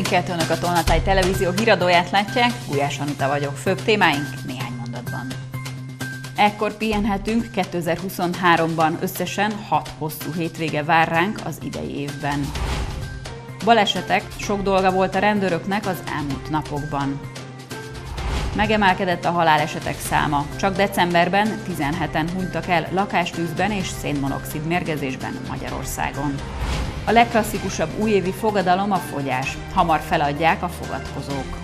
minket, önök a Tolnatáj Televízió híradóját látják, Gulyás Anita vagyok. Főbb témáink néhány mondatban. Ekkor pihenhetünk, 2023-ban összesen 6 hosszú hétvége vár ránk az idei évben. Balesetek, sok dolga volt a rendőröknek az elmúlt napokban. Megemelkedett a halálesetek száma. Csak decemberben 17-en hunytak el lakástűzben és szénmonoxid mérgezésben Magyarországon. A legklasszikusabb újévi fogadalom a fogyás. Hamar feladják a fogadkozók.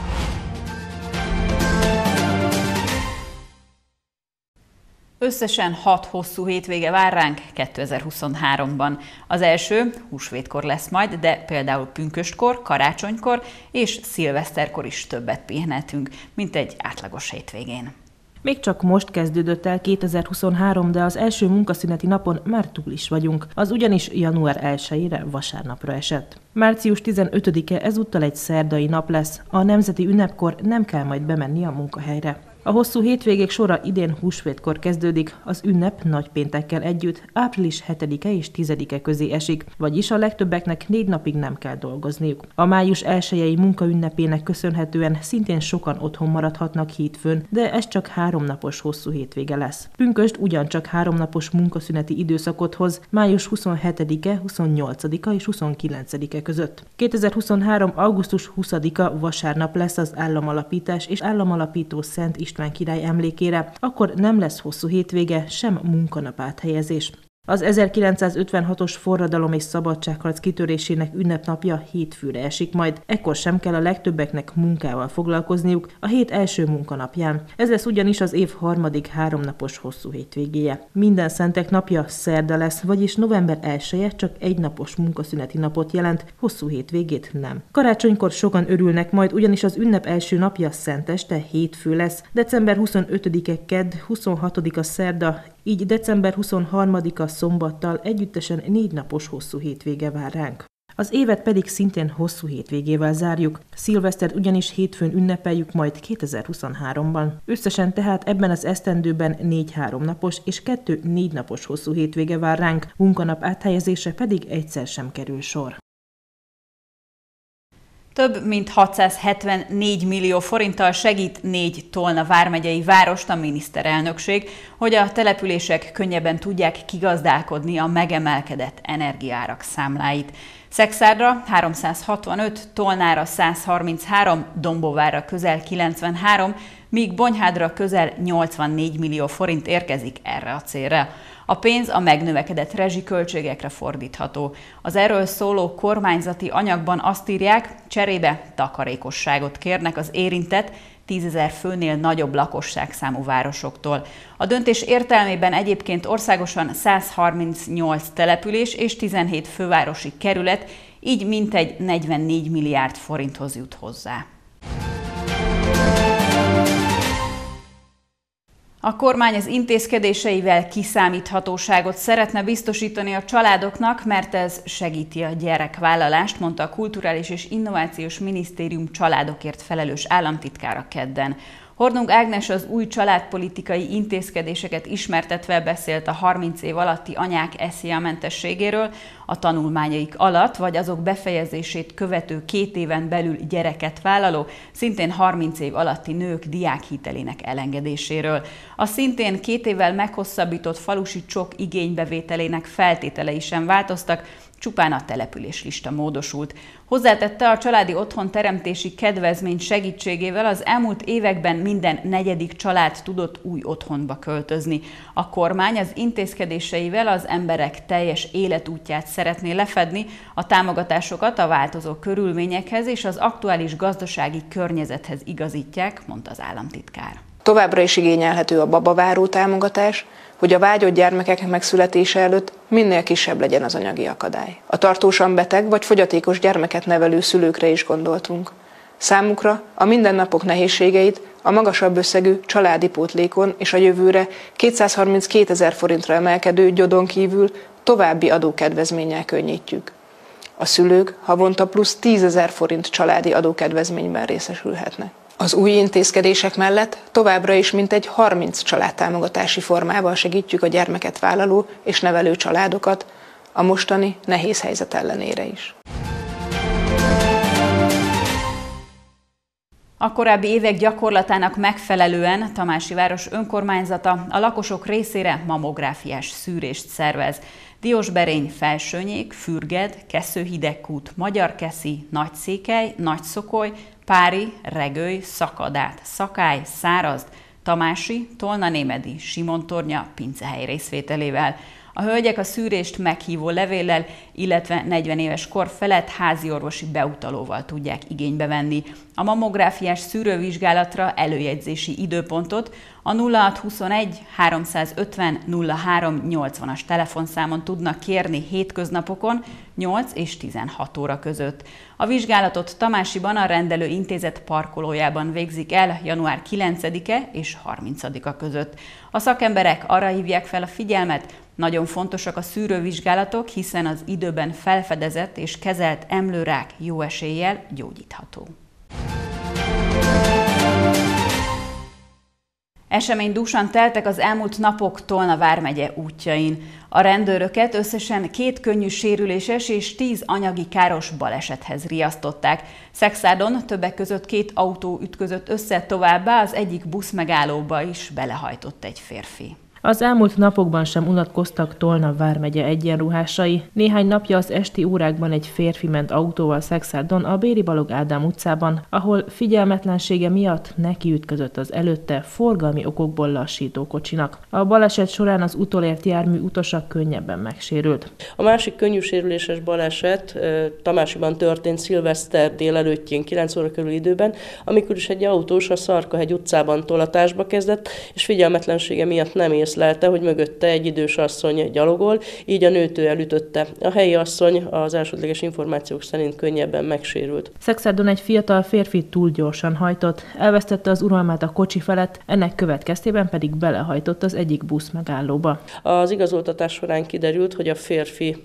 Összesen 6 hosszú hétvége vár ránk 2023-ban. Az első húsvétkor lesz majd, de például pünköstkor, karácsonykor és szilveszterkor is többet pihenhetünk, mint egy átlagos hétvégén. Még csak most kezdődött el 2023, de az első munkaszüneti napon már túl is vagyunk. Az ugyanis január 1-ére vasárnapra esett. Március 15-e ezúttal egy szerdai nap lesz. A nemzeti ünnepkor nem kell majd bemenni a munkahelyre. A hosszú hétvégék sora idén húsvétkor kezdődik, az ünnep nagypéntekkel együtt április 7-e és 10-e közé esik, vagyis a legtöbbeknek 4 napig nem kell dolgozniuk. A május 1-i munkaünnepének köszönhetően szintén sokan otthon maradhatnak hétfőn, de ez csak 3 napos hosszú hétvége lesz. Pünkösd ugyancsak 3 napos munkaszüneti időszakot hoz, május 27-e, 28-a és 29-e között. 2023. augusztus 20-a vasárnap lesz az államalapítás és államalapító Szent István király emlékére, akkor nem lesz hosszú hétvége, sem munkanap áthelyezés. Az 1956-os forradalom és szabadságharc kitörésének ünnepnapja hétfőre esik majd, ekkor sem kell a legtöbbeknek munkával foglalkozniuk a hét első munkanapján. Ez lesz ugyanis az év harmadik 3 napos hosszú hétvégéje. Minden szentek napja szerda lesz, vagyis november 1-e csak 1 napos munkaszüneti napot jelent, hosszú hétvégét nem. Karácsonykor sokan örülnek majd, ugyanis az ünnep első napja szenteste, hétfő lesz, december 25-e kedd, 26-a szerda, így december 23-a szombattal együttesen 4 napos hosszú hétvége vár ránk. Az évet pedig szintén hosszú hétvégével zárjuk, szilvesztert ugyanis hétfőn ünnepeljük majd 2023-ban. Összesen tehát ebben az esztendőben 4 3 napos és 2 4 napos hosszú hétvége vár ránk, munkanap áthelyezése pedig egyszer sem kerül sor. Több mint 674 millió forinttal segít 4 Tolna vármegyei várost a miniszterelnökség, hogy a települések könnyebben tudják kigazdálkodni a megemelkedett energiaárak számláit. Szekszárdra 365, Tolnára 133, Dombóvárra közel 93, míg Bonyhádra közel 84 millió forint érkezik erre a célra. A pénz a megnövekedett rezsiköltségekre fordítható. Az erről szóló kormányzati anyagban azt írják, cserébe takarékosságot kérnek az érintett 10 000 főnél nagyobb lakosságszámú városoktól. A döntés értelmében egyébként országosan 138 település és 17 fővárosi kerület, így mintegy 44 milliárd forinthoz jut hozzá. A kormány az intézkedéseivel kiszámíthatóságot szeretne biztosítani a családoknak, mert ez segíti a gyerekvállalást, mondta a Kulturális és Innovációs Minisztérium családokért felelős államtitkára kedden. Hornung Ágnes az új családpolitikai intézkedéseket ismertetve beszélt a 30 év alatti anyák SZIA-mentességéről, a tanulmányaik alatt vagy azok befejezését követő 2 éven belül gyereket vállaló, szintén 30 év alatti nők diákhitelének elengedéséről. A szintén 2 évvel meghosszabbított falusi csok igénybevételének feltételei sem változtak, csupán a településlista módosult. Hozzátette, a családi otthon teremtési kedvezmény segítségével az elmúlt években minden 4. család tudott új otthonba költözni. A kormány az intézkedéseivel az emberek teljes életútját szeretné lefedni, a támogatásokat a változó körülményekhez és az aktuális gazdasági környezethez igazítják, mondta az államtitkár. Továbbra is igényelhető a babaváró támogatás, hogy a vágyott gyermekek megszületése előtt minél kisebb legyen az anyagi akadály. A tartósan beteg vagy fogyatékos gyermeket nevelő szülőkre is gondoltunk. Számukra a mindennapok nehézségeit a magasabb összegű családi pótlékon és a jövőre 232 000 forintra emelkedő gyodon kívül további adókedvezménnyel könnyítjük. A szülők havonta plusz 10 000 forint családi adókedvezményben részesülhetnek. Az új intézkedések mellett továbbra is mintegy 30 családtámogatási formával segítjük a gyermeket vállaló és nevelő családokat, a mostani nehéz helyzet ellenére is. A korábbi évek gyakorlatának megfelelően Tamásiváros önkormányzata a lakosok részére mammográfiás szűrést szervez. Diósberény, Felsőnyék, Fürged, Keszőhidegkút, Magyarkeszi, Nagyszékely, Nagyszokoly, Pári, Regőly, Szakadát, Szakály, Szárazd, Tamási, Tolnanémedi, Simontornya, Pincehely részvételével. A hölgyek a szűrést meghívó levéllel, illetve 40 éves kor felett háziorvosi beutalóval tudják igénybe venni. A mammográfiás szűrővizsgálatra előjegyzési időpontot a 0621 350 03 80-as telefonszámon tudnak kérni hétköznapokon 8 és 16 óra között. A vizsgálatot Tamásiban a rendelő intézet parkolójában végzik el január 9-e és 30-a között. A szakemberek arra hívják fel a figyelmet, nagyon fontosak a szűrővizsgálatok, hiszen az időben felfedezett és kezelt emlőrák jó eséllyel gyógyítható. Eseménydúsan teltek az elmúlt napok Tolna vármegye útjain. A rendőröket összesen 2 könnyű sérüléses és 10 anyagi káros balesethez riasztották. Szekszádon többek között 2 autó ütközött össze, továbbá az egyik buszmegállóba is belehajtott egy férfi. Az elmúlt napokban sem unatkoztak Tolna vármegye egyenruhásai. Néhány napja az esti órákban egy férfi ment autóval Szekszárdon a Béri Balogh Ádám utcában, ahol figyelmetlensége miatt nekiütközött az előtte forgalmi okokból lassító kocsinak. A baleset során az utolért jármű utasa könnyebben megsérült. A másik könnyű sérüléses baleset Tamásiban történt szilveszter délelőttjén 9 óra körül időben, amikor is egy autós a Szarkahegy utcában tolatásba kezdett, és figyelmetlensége miatt nem észlelte, hogy mögötte egy idős asszony gyalogol, így a nőtől elütötte. A helyi asszony az elsődleges információk szerint könnyebben megsérült. Szekszárdon egy fiatal férfi túl gyorsan hajtott, elvesztette az uralmát a kocsi felett, ennek következtében pedig belehajtott az egyik busz megállóba. Az igazoltatás során kiderült, hogy a férfi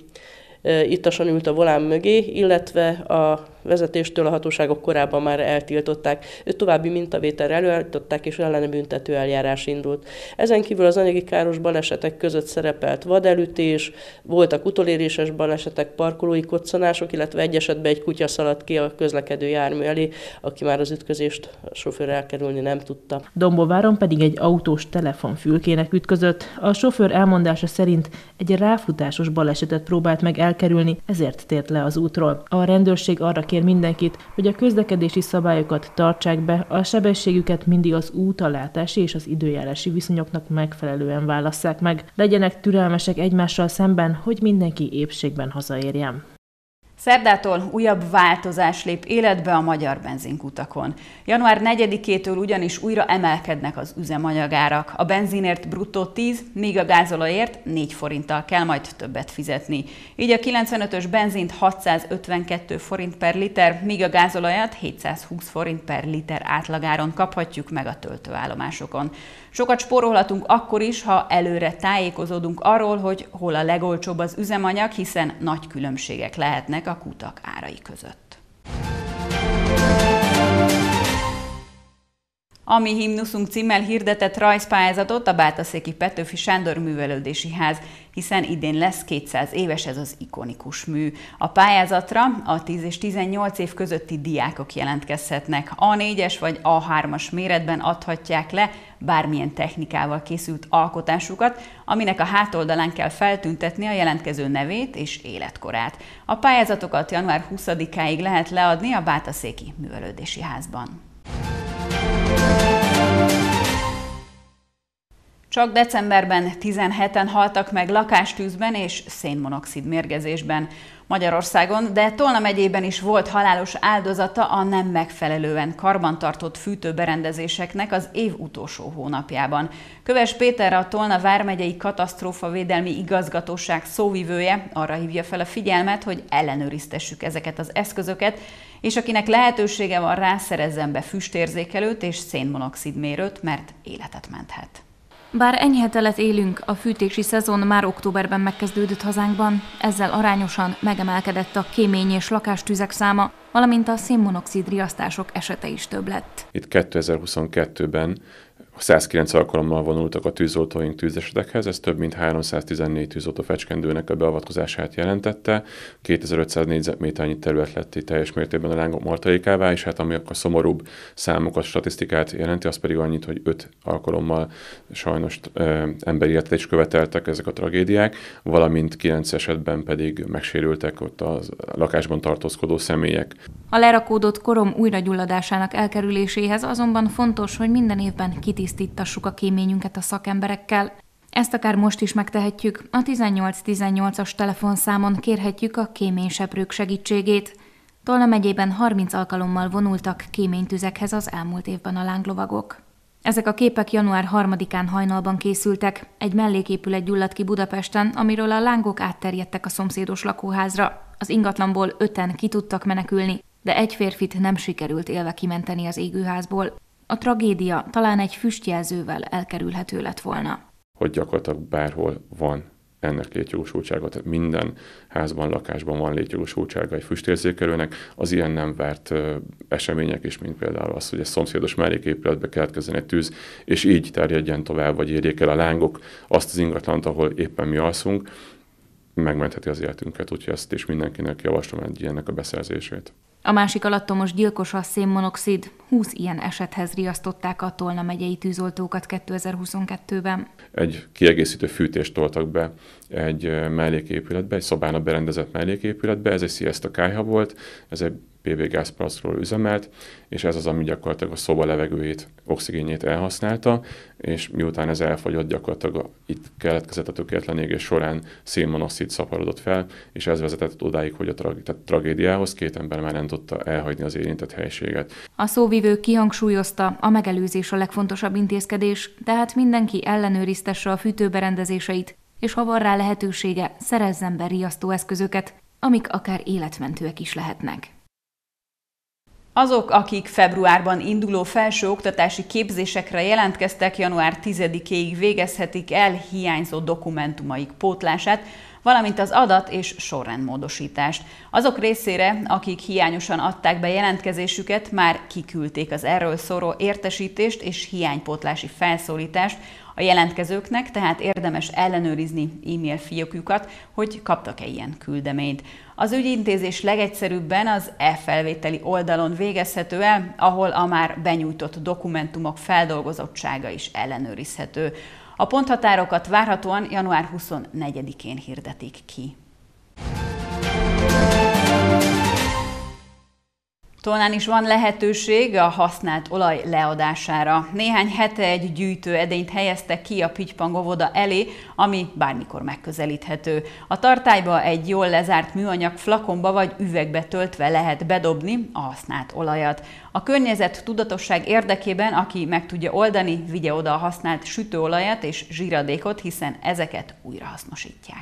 ittasan ült a volán mögé, illetve a vezetéstől a hatóságok korábban már eltiltották. Őt további mintavételre előállították, és ellene büntető eljárás indult. Ezen kívül az anyagi káros balesetek között szerepelt vadelütés, voltak utoléréses balesetek, parkolói koccanások, illetve egy esetben egy kutya szaladt ki a közlekedő jármű elé, aki már az ütközést a sofőr elkerülni nem tudta. Dombováron pedig egy autós telefonfülkének ütközött. A sofőr elmondása szerint egy ráfutásos balesetet próbált meg elkerülni, ezért tért le az útról. A rendőrség arra kér mindenkit, hogy a közlekedési szabályokat tartsák be, a sebességüket mindig az útalátási és az időjárási viszonyoknak megfelelően válasszák meg. Legyenek türelmesek egymással szemben, hogy mindenki épségben hazaérjen. Szerdától újabb változás lép életbe a magyar benzinkutakon. Január 4-től ugyanis újra emelkednek az üzemanyagárak. A benzinért bruttó 10, míg a gázolajért 4 forinttal kell majd többet fizetni. Így a 95-ös benzint 652 forint per liter, míg a gázolajat 720 forint per liter átlagáron kaphatjuk meg a töltőállomásokon. Sokat spórolhatunk akkor is, ha előre tájékozódunk arról, hogy hol a legolcsóbb az üzemanyag, hiszen nagy különbségek lehetnek a kutak árai között. A Mi himnuszunk címmel hirdetett rajzpályázatot a Bátaszéki Petőfi Sándor Művelődési Ház, hiszen idén lesz 200 éves ez az ikonikus mű. A pályázatra a 10 és 18 év közötti diákok jelentkezhetnek. A4-es vagy A3-as méretben adhatják le bármilyen technikával készült alkotásukat, aminek a hátoldalán kell feltüntetni a jelentkező nevét és életkorát. A pályázatokat január 20-áig lehet leadni a Bátaszéki Művelődési Házban. Csak decemberben 17-en haltak meg lakástűzben és szénmonoxid mérgezésben Magyarországon, de Tolna megyében is volt halálos áldozata a nem megfelelően karbantartott fűtőberendezéseknek az év utolsó hónapjában. Köves Péter, a Tolna vármegyei katasztrófavédelmi igazgatóság szóvivője arra hívja fel a figyelmet, hogy ellenőriztessük ezeket az eszközöket, és akinek lehetősége van rá, szerezzen be füstérzékelőt és szénmonoxid mérőt, mert életet menthet. Bár enyhe telet élünk, a fűtési szezon már októberben megkezdődött hazánkban, ezzel arányosan megemelkedett a kémény és lakástüzek száma, valamint a szénmonoxid riasztások esete is több lett. Itt 2022-ben 109 alkalommal vonultak a tűzoltóink tűzesetekhez, ez több mint 314 tűzoltó fecskendőnek a beavatkozását jelentette. 2500 négyzetméternyi terület lett itt teljes mértékben a lángok martalékává, és hát ami a szomorúbb számokat, statisztikát jelenti, az pedig annyit, hogy 5 alkalommal sajnos emberi életet is követeltek ezek a tragédiák, valamint 9 esetben pedig megsérültek ott a lakásban tartózkodó személyek. A lerakódott korom újragyulladásának elkerüléséhez azonban fontos, hogy minden évben kitisztítassuk a kéményünket a szakemberekkel. Ezt akár most is megtehetjük. A 1818-as telefonszámon kérhetjük a kéményseprők segítségét. Tolna megyében 30 alkalommal vonultak kéménytüzekhez az elmúlt évben a lánglovagok. Ezek a képek január 3-án hajnalban készültek. Egy melléképület gyulladt ki Budapesten, amiről a lángok átterjedtek a szomszédos lakóházra. Az ingatlanból 5-en ki tudtak menekülni, de egy férfit nem sikerült élve kimenteni az égőházból. A tragédia talán egy füstjelzővel elkerülhető lett volna. Hogy gyakorlatilag bárhol van ennek létjogosultsága, tehát minden házban, lakásban van létjogosultsága egy füstérzékelőnek, az ilyen nem várt események is, mint például az, hogy egy szomszédos melléképületbe keletkezzen egy tűz, és így terjedjen tovább, vagy érjék el a lángok azt az ingatlant, ahol éppen mi alszunk, megmentheti az életünket, úgyhogy ezt is mindenkinek javaslom egy ilyennek a beszerzését. A másik alattomos gyilkos a szénmonoxid. 20 ilyen esethez riasztották a Tolna megyei tűzoltókat 2022-ben. Egy kiegészítő fűtést toltak be egy melléképületbe, egy szobának berendezett melléképületbe, ez egy Siesta kályha volt, ez egy PV gázparasztról üzemelt, és ez az, ami gyakorlatilag a szoba levegőjét, oxigénjét elhasználta, és miután ez elfogyott, gyakorlatilag itt keletkezett a tökéletlen égés során szénmonoxid szaporodott fel, és ez vezetett odáig, hogy a tragédiához 2 ember már nem tudta elhagyni az érintett helységet. A szóvivő kihangsúlyozta, a megelőzés a legfontosabb intézkedés, tehát mindenki ellenőriztesse a fűtőberendezéseit, és ha van rá lehetősége, szerezzen be riasztó eszközöket, amik akár életmentőek is lehetnek. Azok, akik februárban induló felsőoktatási képzésekre jelentkeztek, január 10-éig végezhetik el hiányzó dokumentumaik pótlását, valamint az adat- és sorrendmódosítást. Azok részére, akik hiányosan adták be jelentkezésüket, már kiküldték az erről szóló értesítést és hiánypótlási felszólítást a jelentkezőknek, tehát érdemes ellenőrizni e-mail fiókjukat, hogy kaptak-e ilyen küldeményt. Az ügyintézés legegyszerűbben az e-felvételi oldalon végezhető el, ahol a már benyújtott dokumentumok feldolgozottsága is ellenőrizhető. A ponthatárokat várhatóan január 24-én hirdetik ki. Tolnán is van lehetőség a használt olaj leadására. Néhány hete egy gyűjtőedényt helyeztek ki a Pitypang óvoda elé, ami bármikor megközelíthető. A tartályba egy jól lezárt műanyag flakonba vagy üvegbe töltve lehet bedobni a használt olajat. A környezet tudatosság érdekében, aki meg tudja oldani, vigye oda a használt sütőolajat és zsíradékot, hiszen ezeket újrahasznosítják.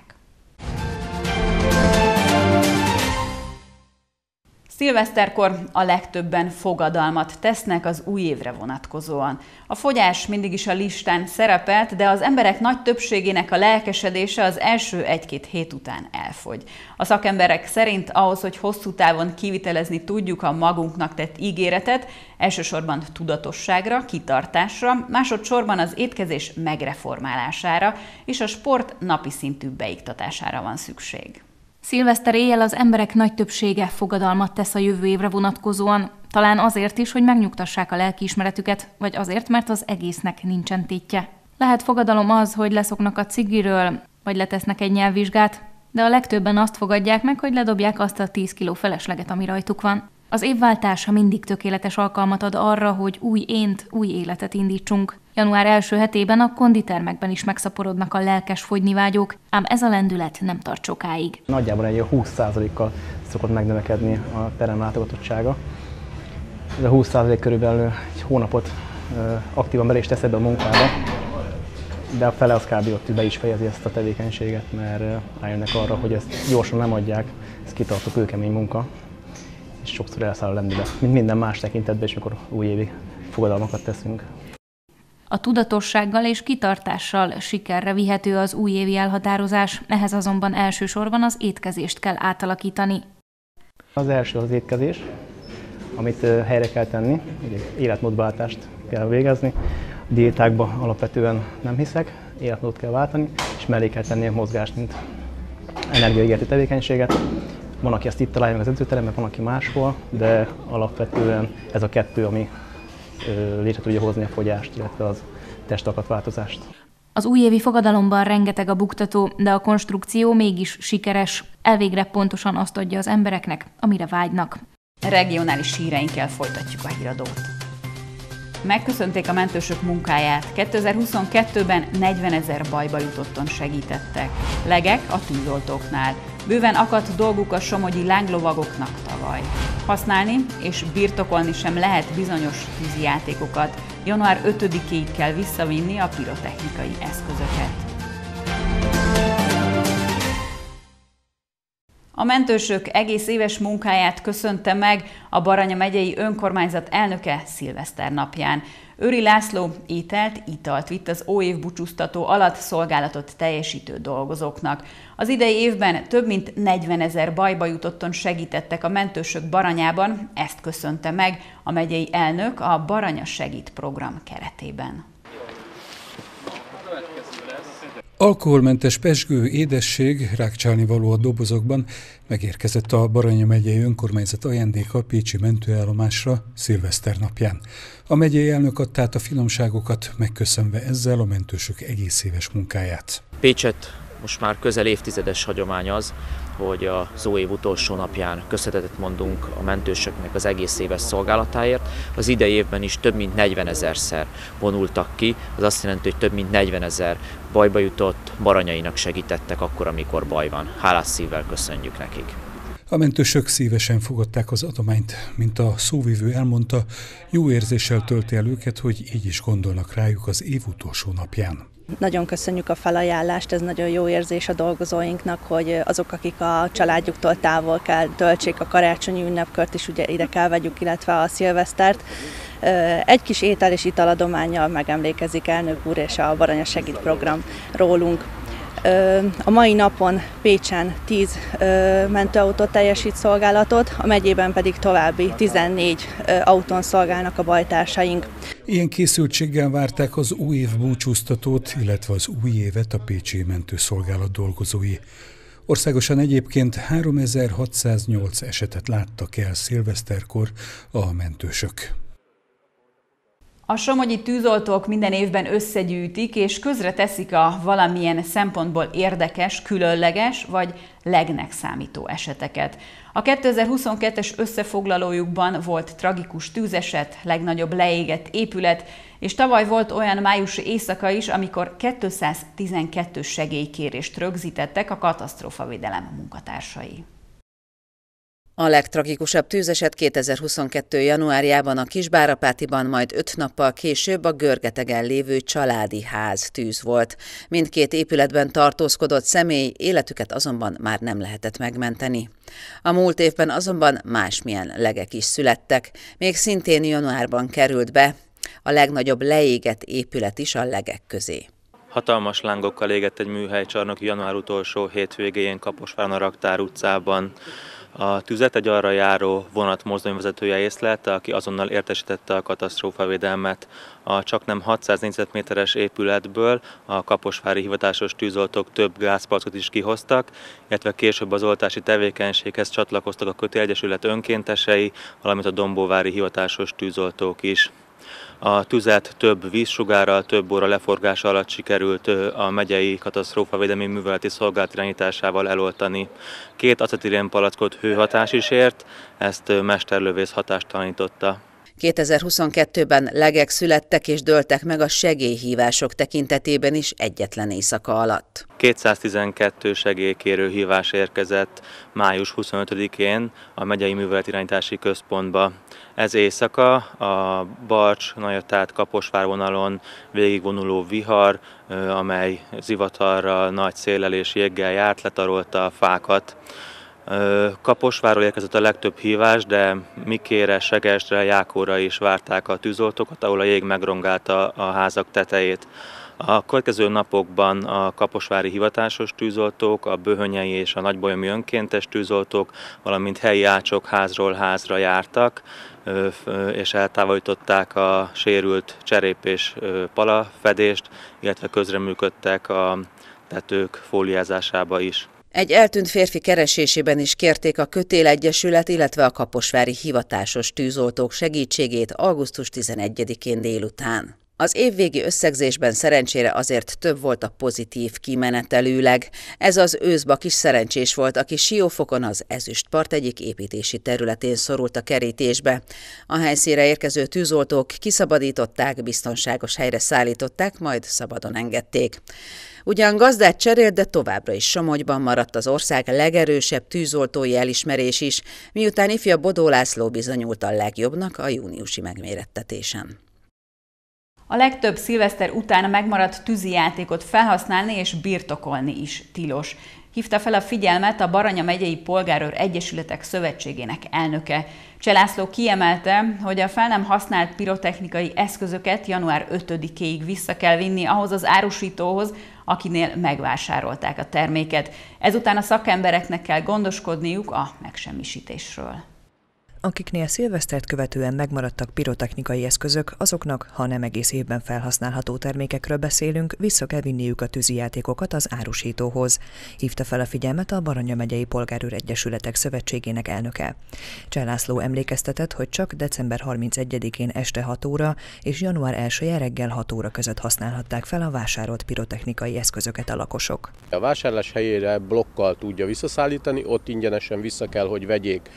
Szilveszterkor a legtöbben fogadalmat tesznek az új évre vonatkozóan. A fogyás mindig is a listán szerepelt, de az emberek nagy többségének a lelkesedése az első 1-2 hét után elfogy. A szakemberek szerint ahhoz, hogy hosszú távon kivitelezni tudjuk a magunknak tett ígéretet, elsősorban tudatosságra, kitartásra, másodszorban az étkezés megreformálására és a sport napi szintű beiktatására van szükség. Szilveszter éjjel az emberek nagy többsége fogadalmat tesz a jövő évre vonatkozóan, talán azért is, hogy megnyugtassák a lelkiismeretüket, vagy azért, mert az egésznek nincsen tétje. Lehet fogadalom az, hogy leszoknak a cigiről, vagy letesznek egy nyelvvizsgát, de a legtöbben azt fogadják meg, hogy ledobják azt a 10 kiló felesleget, ami rajtuk van. Az évváltása mindig tökéletes alkalmat ad arra, hogy új ént, új életet indítsunk. Január első hetében a konditermekben is megszaporodnak a lelkes fogynivágyók, ám ez a lendület nem tart sokáig. Nagyjából egy 20%-kal szokott megnövekedni a terem látogatottsága. Ez a 20% körülbelül egy hónapot aktívan bele is tesz ebbe a munkába, de a fele az kb. Ott be is fejezi ezt a tevékenységet, mert rájönnek arra, hogy ezt gyorsan nem adják, ez kitartó kőkemény munka, és sokszor elszáll a lendület, mint minden más tekintetben is, amikor újévi fogadalmakat teszünk. A tudatossággal és kitartással sikerre vihető az újévi elhatározás, ehhez azonban elsősorban az étkezést kell átalakítani. Az első az étkezés, amit helyre kell tenni, egy életmódváltást kell végezni. Diétákba alapvetően nem hiszek, életmódot kell váltani, és mellé kell tenni a mozgást, mint energiaégető tevékenységet. Van, aki ezt itt találja meg az edzőteremben, van, aki máshol, de alapvetően ez a kettő, ami létre tudja hozni a fogyást, illetve az testalkatváltozást. Az újévi fogadalomban rengeteg a buktató, de a konstrukció mégis sikeres. Elvégre pontosan azt adja az embereknek, amire vágynak. Regionális híreinkkel folytatjuk a híradót. Megköszönték a mentősök munkáját. 2022-ben 40 000 bajba jutotton segítettek. Legek a tűzoltóknál. Bőven akadt dolguk a somogyi lánglovagoknak tavaly. Használni és birtokolni sem lehet bizonyos tűzijátékokat. Január 5-ig kell visszavinni a pirotechnikai eszközöket. A mentősök egész éves munkáját köszönte meg a Baranya megyei önkormányzat elnöke szilveszter napján. Őri László ételt, italt vitt az óév búcsúztató alatt szolgálatot teljesítő dolgozóknak. Az idei évben több mint 40 000 bajba jutotton segítettek a mentősök Baranyában, ezt köszönte meg a megyei elnök a Baranya Segít program keretében. Alkoholmentes pezsgő, édesség, rákcsálnivaló a dobozokban megérkezett a Baranya megyei önkormányzat ajándéka a pécsi mentőállomásra szilveszter napján. A megyei elnök adta át a finomságokat, megköszönve ezzel a mentősök egész éves munkáját. Pécset most már közel évtizedes hagyomány az, hogy az óév utolsó napján köszönetet mondunk a mentősöknek az egész éves szolgálatáért. Az idei évben is több mint 40 000-szer vonultak ki, az azt jelenti, hogy több mint 40 000 bajba jutott baranyainak segítettek akkor, amikor baj van. Hálás szívvel köszönjük nekik. A mentősök szívesen fogadták az adományt, mint a szóvivő elmondta, jó érzéssel tölti el őket, hogy így is gondolnak rájuk az év utolsó napján. Nagyon köszönjük a felajánlást, ez nagyon jó érzés a dolgozóinknak, hogy azok, akik a családjuktól távol kell töltsék a karácsonyi ünnepkört is, ugye ide kell vegyük, illetve a szilvesztert. Egy kis étel és italadománnyal megemlékezik elnök úr és a Baranya Segít program rólunk. A mai napon Pécsen 10 mentőautó teljesít szolgálatot, a megyében pedig további 14 autón szolgálnak a bajtársaink. Ilyen készültséggel várták az új év búcsúztatót, illetve az új évet a pécsi mentőszolgálat dolgozói. Országosan egyébként 3608 esetet láttak el szilveszterkor a mentősök. A somogyi tűzoltók minden évben összegyűjtik és közre teszik a valamilyen szempontból érdekes, különleges vagy legnek számító eseteket. A 2022-es összefoglalójukban volt tragikus tűzeset, legnagyobb leégett épület, és tavaly volt olyan májusi éjszaka is, amikor 212 segélykérést rögzítettek a katasztrófavédelem munkatársai. A legtragikusabb tűzeset 2022. januárjában a Kisbárapátiban, majd 5 nappal később a Görgetegen lévő családi ház tűz volt. Mindkét épületben tartózkodott személy, életüket azonban már nem lehetett megmenteni. A múlt évben azonban másmilyen legek is születtek, még szintén januárban került be a legnagyobb leégett épület is a legek közé. Hatalmas lángokkal égett egy műhelycsarnok január utolsó hétvégén Kaposváron a Raktár utcában. A tüzet egy arra járó vonat mozdonyvezetője észlelte, aki azonnal értesítette a katasztrófavédelmet. A csaknem 600 négyzetméteres épületből a kaposvári hivatásos tűzoltók több gázpalackot is kihoztak, illetve később az oltási tevékenységhez csatlakoztak a Kötélegyesület önkéntesei, valamint a dombóvári hivatásos tűzoltók is. A tüzet több vízsugárral, több óra leforgása alatt sikerült a megyei katasztrófavédelmi műveleti szolgálat irányításával eloltani. 2 acetilén palackot hőhatás is ért, ezt mesterlövész hatástalanította. 2022-ben legek születtek és dőltek meg a segélyhívások tekintetében is egyetlen éjszaka alatt. 212 segélykérő hívás érkezett május 25-én a megyei műveletirányítási központba. Ez éjszaka a Barcs-Nagyatát-Kaposvár vonalon végigvonuló vihar, amely zivatarral, nagy széllel és jéggel járt, letarolta a fákat. Kaposvárról érkezett a legtöbb hívás, de Mikére, Segestre, Jákóra is várták a tűzoltókat, ahol a jég megrongálta a házak tetejét. A következő napokban a kaposvári hivatásos tűzoltók, a böhönyei és a nagybolyomi önkéntes tűzoltók, valamint helyi ácsok házról házra jártak, és eltávolították a sérült cserép és palafedést, illetve közreműködtek a tetők fóliázásába is. Egy eltűnt férfi keresésében is kérték a Kötél Egyesület, illetve a kaposvári hivatásos tűzoltók segítségét augusztus 11-én délután. Az évvégi összegzésben szerencsére azért több volt a pozitív kimenetelőleg. Ez az őszbak is szerencsés volt, aki Siófokon az Ezüstpart egyik építési területén szorult a kerítésbe. A helyszínre érkező tűzoltók kiszabadították, biztonságos helyre szállították, majd szabadon engedték. Ugyan gazdát cserélt, de továbbra is Somogyban maradt az ország legerősebb tűzoltói elismerés is, miután ifjabb Bodó László bizonyult a legjobbnak a júniusi megmérettetésen. A legtöbb szilveszter után megmaradt tűzijátékot felhasználni és birtokolni is tilos. Hívta fel a figyelmet a Baranya megyei Polgárőr Egyesületek Szövetségének elnöke. Cseh László kiemelte, hogy a fel nem használt pirotechnikai eszközöket január 5-éig vissza kell vinni ahhoz az árusítóhoz, akinél megvásárolták a terméket. Ezután a szakembereknek kell gondoskodniuk a megsemmisítésről. Akiknél szilvesztert követően megmaradtak pirotechnikai eszközök, azoknak, ha nem egész évben felhasználható termékekről beszélünk, vissza kell vinniük a tűzijátékokat az árusítóhoz. Hívta fel a figyelmet a Baranya megyei Polgárőr Egyesületek Szövetségének elnöke. Cseh László emlékeztetett, hogy csak december 31-én este 6 óra és január 1-je reggel 6 óra között használhatták fel a vásárolt pirotechnikai eszközöket a lakosok. A vásárlás helyére blokkal tudja visszaszállítani, ott ingyenesen vissza kell, hogy vegyék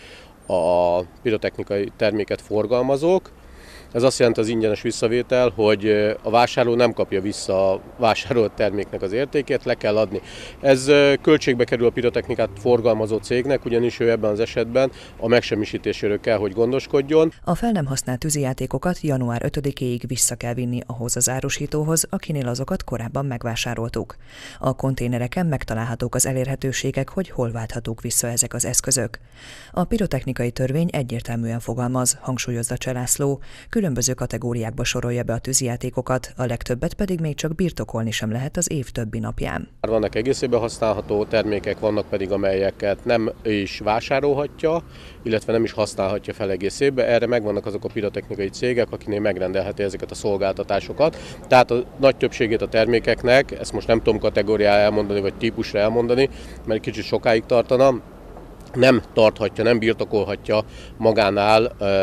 a pirotechnikai terméket forgalmazók. Ez azt jelenti az ingyenes visszavétel, hogy a vásárló nem kapja vissza a vásárolt terméknek az értékét, le kell adni. Ez költségbe kerül a pirotechnikát forgalmazó cégnek, ugyanis ő ebben az esetben a megsemmisítéséről kell, hogy gondoskodjon. A fel nem használt tűzijátékokat január 5-éig vissza kell vinni ahhoz az árusítóhoz, akinél azokat korábban megvásároltuk. A konténereken megtalálhatók az elérhetőségek, hogy hol válthatók vissza ezek az eszközök. A pirotechnikai törvény egyértelműen fogalmaz, hangsúlyozza Cseh László. Különböző kategóriákba sorolja be a tűzijátékokat, a legtöbbet pedig még csak birtokolni sem lehet az év többi napján. Vannak egész évben használható termékek, vannak pedig amelyeket nem is vásárolhatja, illetve nem is használhatja fel egész évben. Erre megvannak azok a pirotechnikai cégek, akinél megrendelheti ezeket a szolgáltatásokat. Tehát a nagy többségét a termékeknek, ezt most nem tudom kategóriára elmondani, vagy típusra elmondani, mert kicsit sokáig tartana, nem tarthatja, nem birtokolhatja magánál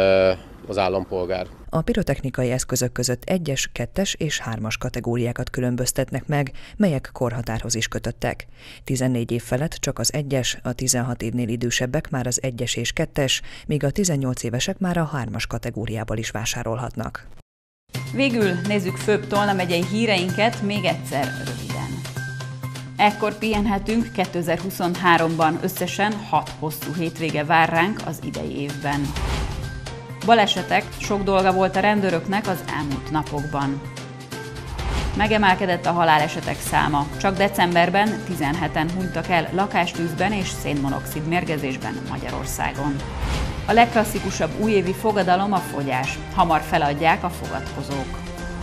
az állampolgár. A pirotechnikai eszközök között 1-es, 2-es és 3-as kategóriákat különböztetnek meg, melyek korhatárhoz is kötöttek. 14 év felett csak az 1-es, a 16 évnél idősebbek már az 1-es és 2-es, míg a 18 évesek már a 3-as kategóriából is vásárolhatnak. Végül nézzük főbb Tolna megyei híreinket még egyszer röviden. Ekkor pihenhetünk 2023-ban, összesen 6 hosszú hétvége vár ránk az idei évben. Balesetek, sok dolga volt a rendőröknek az elmúlt napokban. Megemelkedett a halálesetek száma. Csak decemberben 17-en hunytak el lakástűzben és szénmonoxid mérgezésben Magyarországon. A legklasszikusabb újévi fogadalom a fogyás. Hamar feladják a fogadkozók.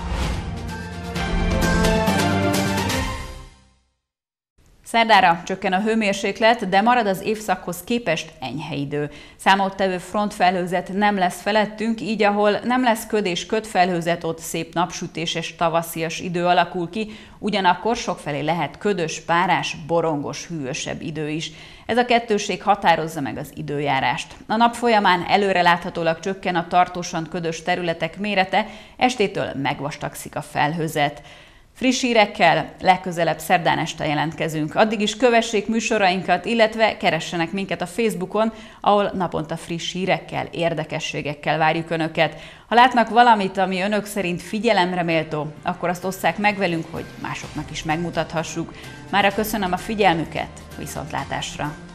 Szerdára csökken a hőmérséklet, de marad az évszakhoz képest enyhe idő. Számottevő frontfelhőzet nem lesz felettünk, így ahol nem lesz köd és ködfelhőzet, ott szép napsütéses, tavaszias idő alakul ki, ugyanakkor sokfelé lehet ködös, párás, borongos, hűvösebb idő is. Ez a kettőség határozza meg az időjárást. A nap folyamán előreláthatólag csökken a tartósan ködös területek mérete, estétől megvastagszik a felhőzet. Friss hírekkel legközelebb szerdán este jelentkezünk. Addig is kövessék műsorainkat, illetve keressenek minket a Facebookon, ahol naponta friss hírekkel, érdekességekkel várjuk Önöket. Ha látnak valamit, ami Önök szerint figyelemre méltó, akkor azt osszák meg velünk, hogy másoknak is megmutathassuk. Mára köszönöm a figyelmüket, viszontlátásra!